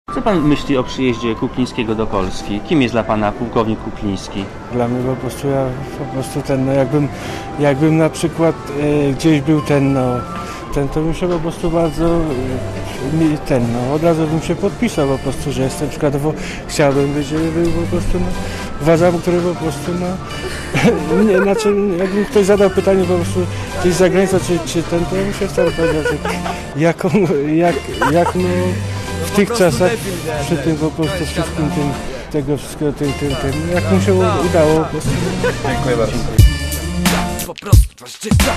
Co pan myśli o przyjeździe Kuklińskiego do Polski? Kim jest dla pana pułkownik Kukliński? Dla mnie po prostu ten, no jakbym na przykład gdzieś był to bym się po prostu bardzo od razu bym się podpisał po prostu, że jestem przykładowo, chciałbym być, żeby był po prostu, uważam, który po prostu, nie, znaczy jakby ktoś zadał pytanie po prostu gdzieś za granicą, czy ten, to ja bym się wcale powiedział, jak w tych czasach, przy tym po prostu wszystkim tego wszystkiego, jak mu się udało po prostu. Dziękuję bardzo. Po prostu płaszczyzna.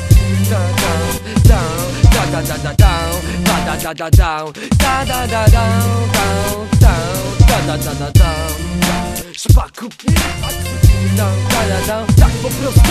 Szpaku. Tak po prostu.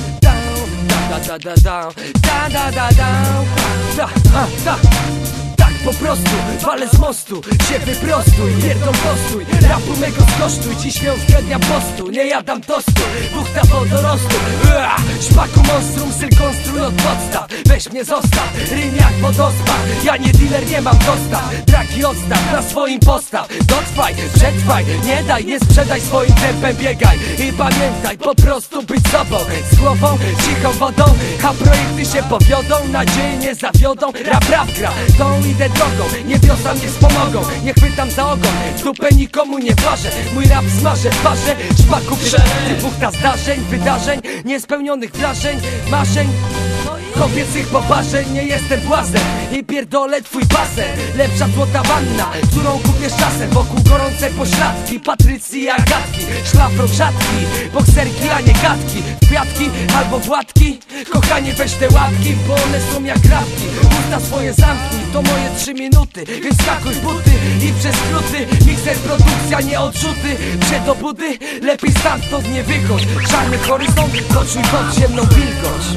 Tak po prostu, walę z mostu, się wyprostuj, pierdol postój, rapu mego skosztuj, dziś miał względnia postu, nie jadam tostu, buchta wodorostu, szpaku monstrum, styl konstruj od podstaw, weź mnie zostaw, rym jak wodospad, ja nie dealer, nie mam dostaw, draki odstaw, na swoim postaw, dotrwaj, przetrwaj, nie daj, nie sprzedaj swoim tempem, biegaj i pamiętaj, po prostu być sobą, z głową, cichą wodą, a projekty się powiodą, nadzieje nie zawiodą, rap gra, tą idę drogą, niebiosa mnie wspomogą, nie chwytam za ogon, w dupę nikomu nie ważę, mój rap smażę w parze, szpaku wybuchta zdarzeń, wydarzeń, niespełnionych wrażeń, marzeń, kobiecych poparzeń, nie jestem błazen i pierdolę twój basen, lepsza złota wanna, którą kupiesz czasem, wokół gorące pośladki, Patrycji i Agatki, szlafrok rzadki, bokserki, a nie gadki, kwiatki albo władki, kochanie weź te łapki, bo one są jak grabki, usta swoje zamknij, to moje 3 minuty, więc skakuj w buty i przez skróty, mikser produkcja, nie odrzuty, przed obudy, lepiej stamtąd nie wychodź, czarny horyzont, poczuj podziemną wilgoć.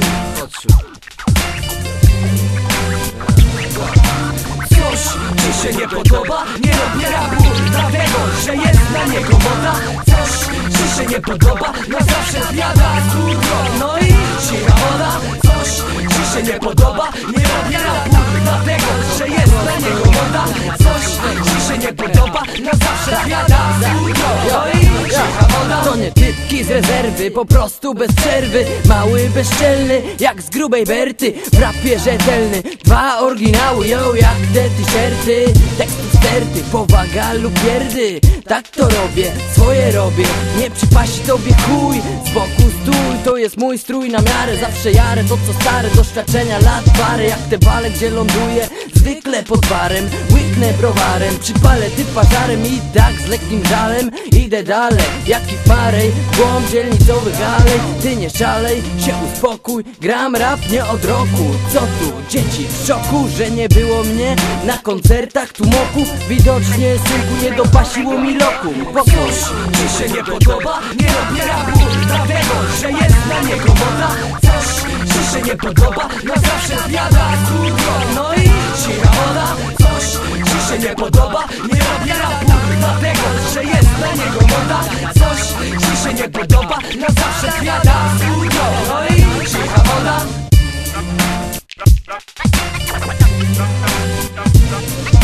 Coś ci się nie podoba? Nie robię rapu dlatego, że jest na niego moda. Coś ci się nie podoba? Na zawsze zjada złudro. No i cicha woda. Coś ci się nie podoba? Nie robię rapu dlatego, że jest na niego moda. Coś ci się nie podoba? Na zawsze zjada złudro. No i cicha woda. To nie typki z rezerwy, po prostu bez przerwy. Mały, bezczelny, jak z grubej Berty. W rapie rzetelny, 2 oryginały, yo, jak te t-shirty. Tekstów sterty, powaga lub pierdy. Tak to robię, swoje robię. Nie przypasi tobie chuj, z boku stój. To jest mój strój na miarę, zawsze jarę to co stare. Doświadczenia lat parę, jak te bale, gdzie ląduję. Zwykle pod barem, łyknę browarem. Przypalę typa żarem i tak z lekkim żalem idę dalej, jak i parej, głąb dzielnicowych alej. Ty nie szalej, się uspokój, gram rap nie od roku. Co tu, dzieci w szoku, że nie było mnie na koncertach tłumoku. Widocznie synku nie dopasiło mi loku. Coś ci się nie podoba? Nie robię rapu dlatego, że jest na niego moda. Coś ci się nie podoba? Na zawsze zjada złudro. No i cicha woda. Coś ci się nie podoba? Nie robię rapu dlatego, że jest na niego moda. Coś ci się nie podoba? Na zawsze zjada złudro. No i cicha woda.